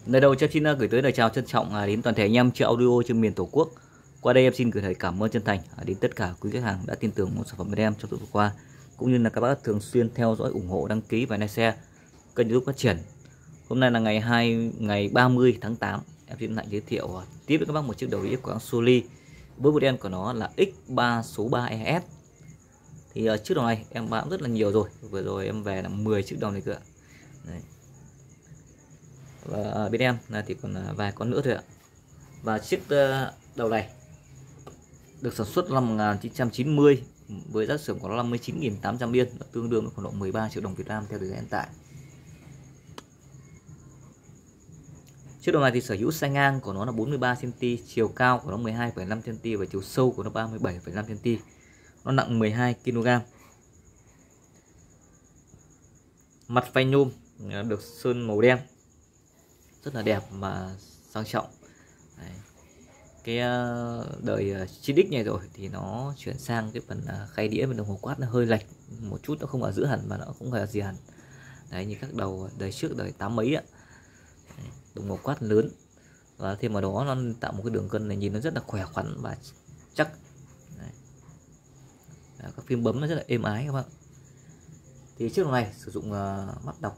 Lời đầu cho xin gửi tới lời chào trân trọng đến toàn thể anh em chơi audio trên miền Tổ quốc. Qua đây em xin gửi lời cảm ơn chân thành đến tất cả quý khách hàng đã tin tưởng một sản phẩm bên em trong thời gian qua, cũng như là các bác thường xuyên theo dõi, ủng hộ, đăng ký và like share kênh YouTube Phát Triển. Hôm nay là ngày 30 tháng 8, em xin lại giới thiệu tiếp với các bác một chiếc đầu đĩa của hãng Soli với model của nó là X3 số 3ES. Thì chiếc đầu này em bán rất là nhiều rồi, vừa rồi em về là 10 chiếc đầu này cơ. Đấy. Và bên em là thì còn vài con nữa thôi ạ. Và chiếc đầu này được sản xuất năm 1990 với giá xưởng của nó 59.800 yên, tương đương với khoảng độ 13 triệu đồng Việt Nam theo thời gian hiện tại. Chiếc đầu này thì sở hữu size ngang của nó là 43 cm, chiều cao của nó 12,5 cm và chiều sâu của nó 37,5 cm. Nó nặng 12 kg. Mặt phanh nhôm được sơn màu đen, rất là đẹp mà sang trọng. Đấy. Cái đời 9X này rồi thì nó chuyển sang cái phần khay đĩa và đồng hồ quát nó hơi lệch một chút, nó không ở giữa hẳn mà nó cũng ở gì hẳn. Đấy, như các đầu đời trước, đời 8 mấy ạ. Đồng hồ quát lớn và thêm vào đó nó tạo một cái đường cân này nhìn nó rất là khỏe khoắn và chắc. Đấy. Các phím bấm nó rất là êm ái các bạn. Thì chiếc đầu này sử dụng mắt đọc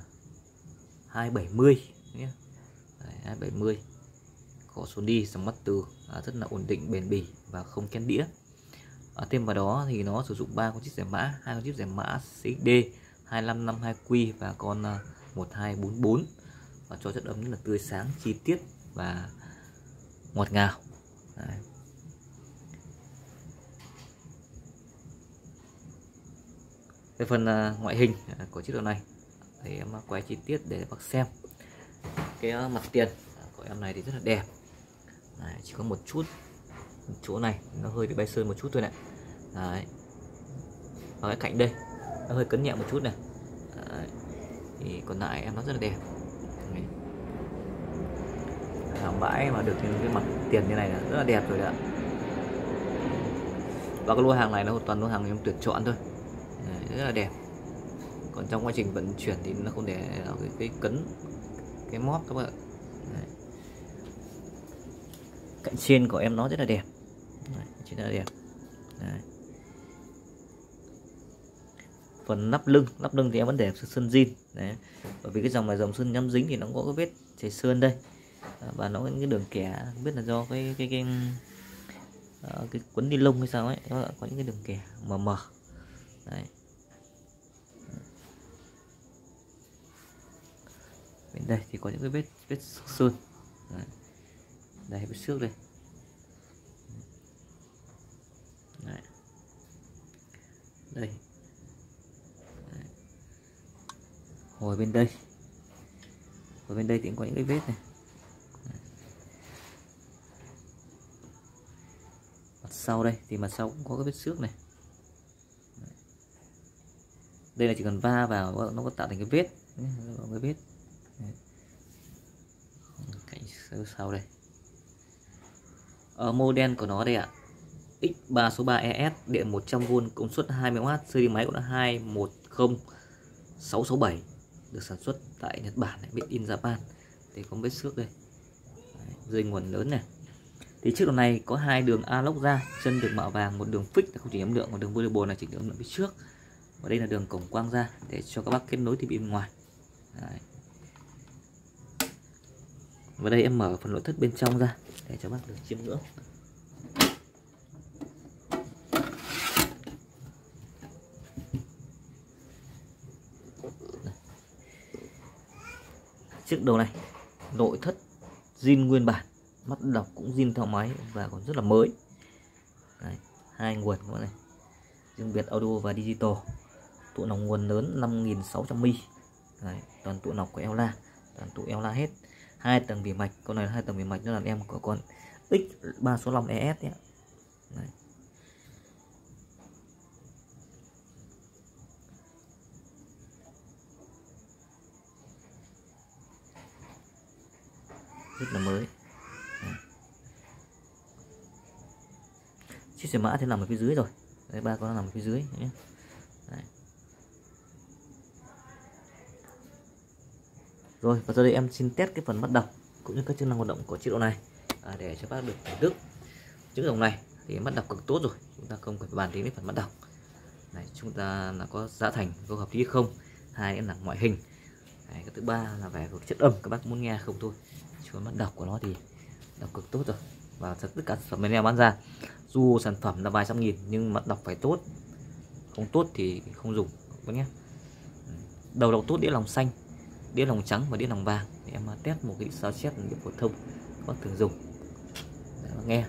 270 nhé. 270 của Sony, dòng mắt từ rất là ổn định, bền bỉ và không kén đĩa. Thêm vào đó thì nó sử dụng 3 con chip giải mã, 2 con chip giải mã CXD 2552Q và con 1244, và cho chất âm rất là tươi sáng, chi tiết và ngọt ngào. Đấy. Về phần ngoại hình của chiếc đầu này thì em quay chi tiết để bác xem. Cái mặt tiền của em này thì rất là đẹp. Đấy, chỉ có một chút chỗ này nó hơi bị bay sơn một chút thôi này. Đấy. Và cái cạnh đây nó hơi cấn nhẹ một chút này. Đấy. Thì còn lại em nó rất là đẹp. Hàng bãi mà được cái mặt tiền như này là rất là đẹp rồi đấy ạ. Và cái lô hàng này nó toàn lô hàng em tuyển chọn thôi. Đấy, rất là đẹp. Còn trong quá trình vận chuyển thì nó không để cái cấn, cái móp các bạn. Đấy. Cạnh trên của em nó rất là đẹp. Đấy, rất là đẹp. Đấy. Phần nắp lưng thì em vẫn để sơn zin. Đấy. Bởi vì cái dòng này dòng sơn nhám dính thì nó có cái vết chảy sơn đây, và nó có những cái đường kẻ, không biết là do cái quấn ni lông hay sao ấy, nó có những cái đường kẻ mờ mờ. Đấy. Bên đây thì có những cái vết sơn. Đấy. Đây, vết xước đây. Đấy. Đây. Đấy. Hồi bên đây thì cũng có những cái vết này. Đấy. Mặt sau đây thì mặt sau cũng có cái vết xước này. Đấy. Đây là chỉ cần va vào nó có tạo thành cái vết. Đấy, cái vết. Đấy. Cạnh sau đây. Ở model của nó đây ạ, X3 số 3ES, điện 100V, công suất 20W, series máy của nó 210667, được sản xuất tại Nhật Bản, made in Japan. Thì có vết xước đây. Đấy, dây nguồn lớn này. Thì chiếc đầu này có 2 đường analog ra, chân được mạ vàng, một đường fix là không chỉnh âm lượng, một đường variable là chỉnh âm lượng phía trước. Và đây là đường cổng quang ra để cho các bác kết nối thiết bị bên ngoài. Đấy. Và đây em mở phần nội thất bên trong ra để cho bác được chiêm ngưỡng. Chiếc đầu này nội thất zin nguyên bản, mắt đọc cũng zin theo máy và còn rất là mới. Đấy, 2 nguồn các bạn này, riêng biệt audio và digital. Tụ nòng nguồn lớn 5600 mm. Đấy, toàn tụ nọc của Ela, toàn tụ Ela hết. 2 tầng vỉ mạch, con này là 2 tầng vỉ mạch, nó là em của con X3 số 5ES nhé. Đấy. Rất là mới. Đấy. Chiếc xe mã thì nằm ở phía dưới rồi. Đấy, 3 con nó nằm ở phía dưới nhé. Đấy. Rồi, và giờ đây em xin test cái phần mắt đọc cũng như các chức năng hoạt động của chế độ này để cho bác được thưởng thức. Những dòng này thì mắt đọc cực tốt rồi, chúng ta không cần bàn đến cái phần mắt đọc này, chúng ta là có giá thành có hợp lý không, hai em là ngoại hình. Đấy, cái thứ ba là về chất âm, các bác muốn nghe không thôi, chứ mắt đọc của nó thì đọc cực tốt rồi. Và tất cả sản phẩm bên em bán ra dù sản phẩm là vài trăm nghìn nhưng mắt đọc phải tốt, không tốt thì không dùng các nhé. Đầu đọc tốt, đĩa lòng xanh, đĩa lòng trắng và đĩa lòng vàng. Để em test một cái sao chép nghiệp phổ thông các bác thường dùng để nghe.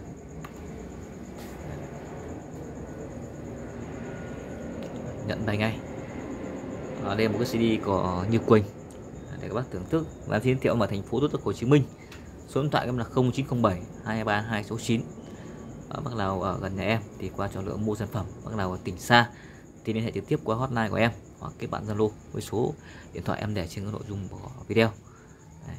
Nhận bài ngay. Đây là một cái CD của Như Quỳnh để các bác thưởng thức. Và em giới thiệu ở thành phố Hồ Chí Minh. Số điện thoại em là 0907 232 69. Bác nào ở gần nhà em thì qua chọn lựa mua sản phẩm. Bác nào ở tỉnh xa thì liên hệ trực tiếp qua hotline của em hoặc kết bạn Zalo với số điện thoại em để trên cái nội dung của video. Đấy.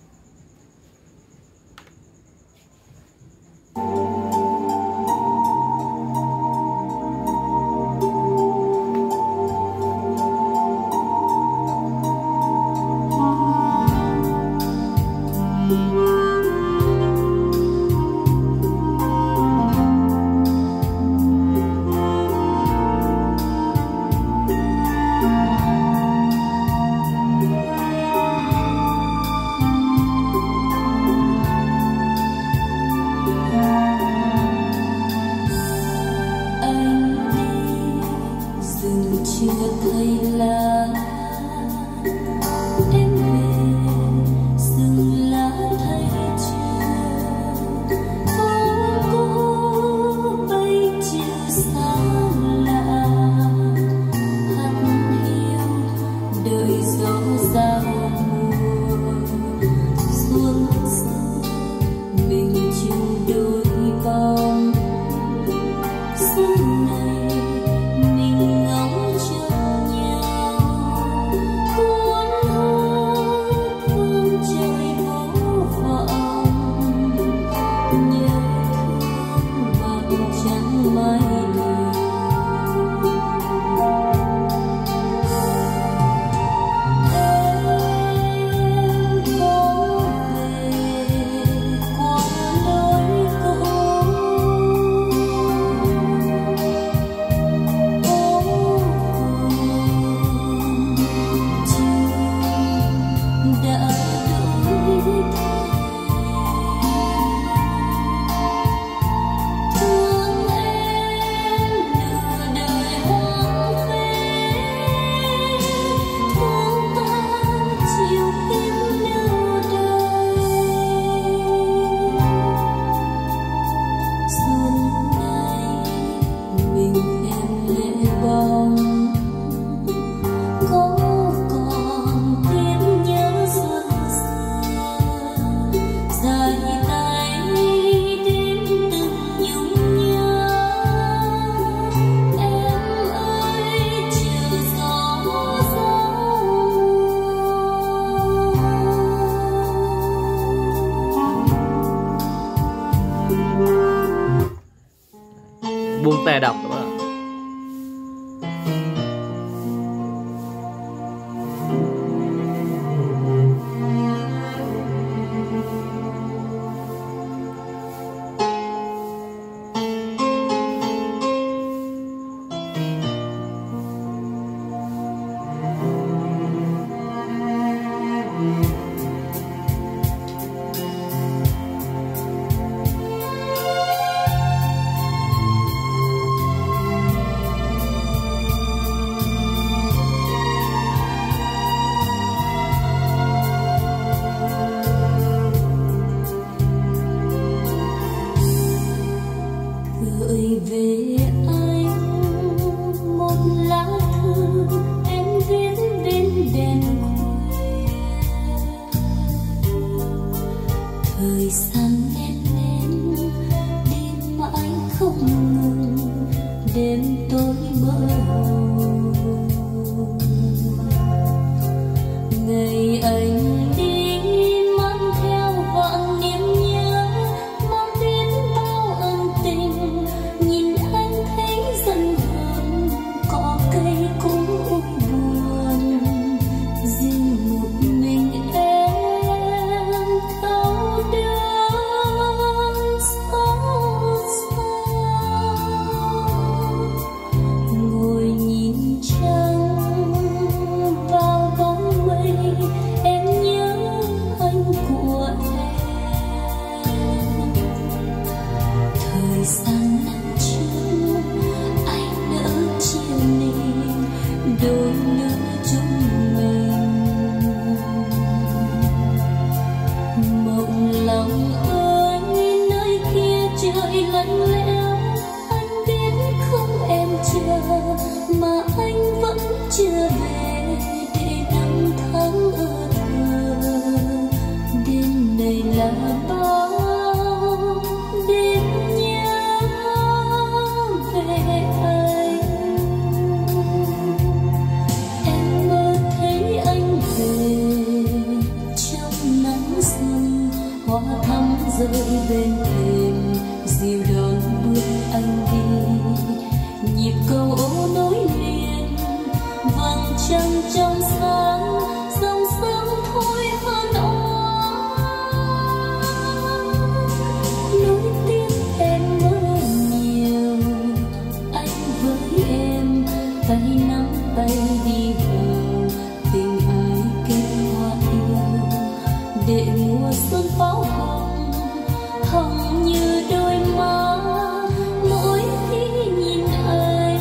Buông tay đọc các bạn. Gửi về anh một lá thư em viết bên đèn khuya, thời gian đen lên đi mãi không ngừng, đêm tối mơ hồ. Ngày anh riêng một mình em trời lạnh lẽo, anh biết không em chờ mà anh vẫn chưa về để năm tháng ở thờ. Đêm này là bao đêm nhớ về anh. Em mơ thấy anh về trong nắng xuân, hoa thắm rơi bên thềm dịu đón bước anh đi. Nhịp cầu ô nối liền vầng trăng trong sáng, dòng sông thôi hơn nối tiếc em mơ nhiều. Anh với em tay nắm tay đi vào tình ái kết hoa yêu, để mùa xuân pháo hồng hồng như đôi má mỗi khi nhìn anh.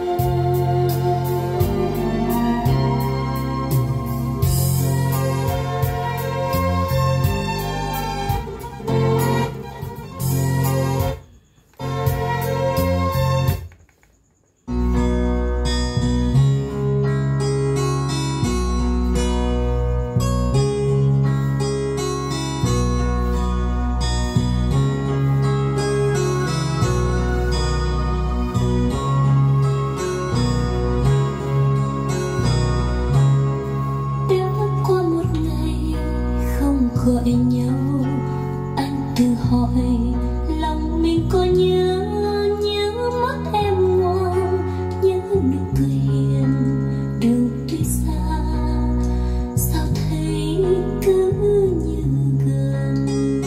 Gọi nhau anh tự hỏi lòng mình có nhớ mắt em ngoan, nhớ nụ cười hiền. Đường tuy xa sao thấy cứ như gần.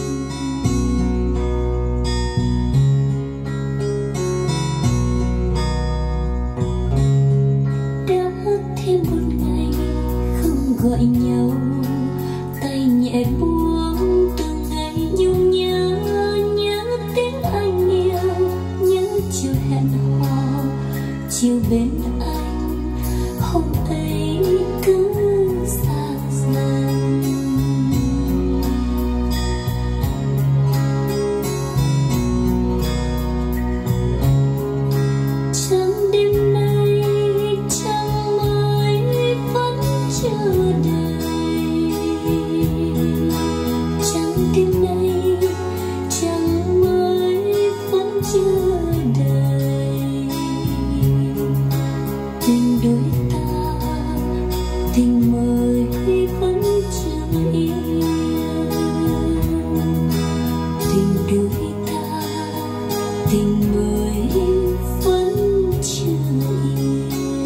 Đã thêm một ngày không gọi nhau, tay nhẹ buông từng ngày nhung nhớ tiếng anh yêu, nhớ chiều hẹn hò chiều bên anh hôm ấy cứ xa dần. Trăng đêm nay trăng mới vẫn chờ đợi, trăng đêm nay trăng mới vẫn chờ đợi. Tình đôi ta tình mới vẫn chưa yêu, tình đôi ta tình mới vẫn chưa yêu.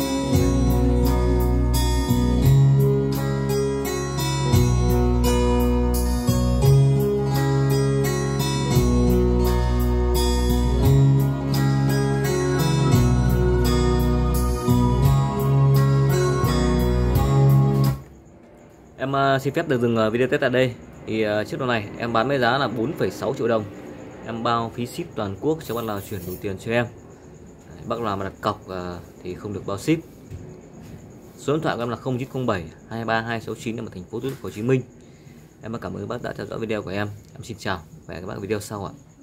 Em xin phép được dừng video test tại đây. Thì chiếc đồ này em bán với giá là 4,6 triệu đồng. Em bao phí ship toàn quốc cho bạn nào chuyển đủ tiền cho em. Bác nào mà đặt cọc thì không được bao ship. Số điện thoại của em là 0907 232 269 ở thành phố Thủ Đức, Hồ Chí Minh. Em cảm ơn bác đã theo dõi video của em. Em xin chào và hẹn gặp các bạn ở video sau ạ.